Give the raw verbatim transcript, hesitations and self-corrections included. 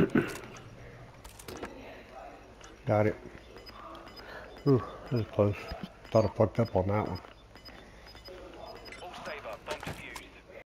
Got it. Ooh, that was close. Thought I fucked up on that one.